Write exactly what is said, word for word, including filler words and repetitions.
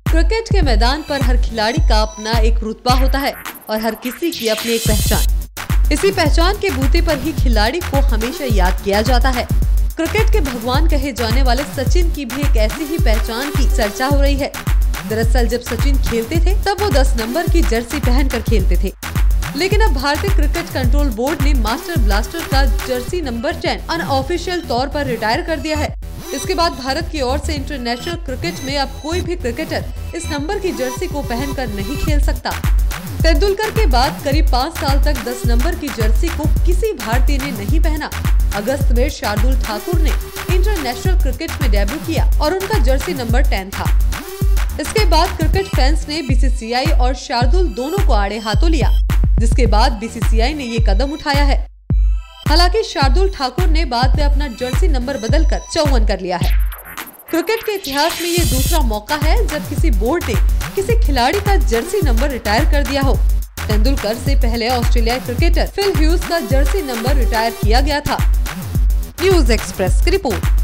Cricket के मैदान पर हर खिलाड़ी का अपना एक रुतबा होता है और हर किसी की अपनी एक पहचान। इसी पहचान के बूते पर ही खिलाड़ी को हमेशा याद किया जाता है। क्रिकेट के भगवान कहे जाने वाले सचिन की भी एक ऐसी ही पहचान की चर्चा हो रही है। दरअसल जब सचिन खेलते थे तब वो दस नंबर की जर्सी पहनकर खेलते थे, लेकिन अब भारतीय क्रिकेट कंट्रोल बोर्ड ने मास्टर ब्लास्टर का जर्सी नंबर टेन अनऑफिशियल तौर पर रिटायर कर दिया है। इसके बाद भारत की ओर से इंटरनेशनल क्रिकेट में अब कोई भी क्रिकेटर इस नंबर की जर्सी को पहनकर नहीं खेल सकता। तेंदुलकर के बाद करीब पाँच साल तक दस नंबर की जर्सी को किसी भारतीय ने नहीं पहना। अगस्त में शार्दुल ठाकुर ने इंटरनेशनल क्रिकेट में डेब्यू किया और उनका जर्सी नंबर टेन था। इसके बाद क्रिकेट फैंस ने बीसीसीआई और शार्दुल दोनों को आड़े हाथों लिया, जिसके बाद बीसीसीआई ने ये कदम उठाया है। हालांकि शार्दुल ठाकुर ने बाद में अपना जर्सी नंबर बदलकर चौवन कर लिया है। क्रिकेट के इतिहास में ये दूसरा मौका है जब किसी बोर्ड ने किसी खिलाड़ी का जर्सी नंबर रिटायर कर दिया हो। तेंदुलकर से पहले ऑस्ट्रेलियाई क्रिकेटर फिल ह्यूज का जर्सी नंबर रिटायर किया गया था। न्यूज एक्सप्रेस की रिपोर्ट।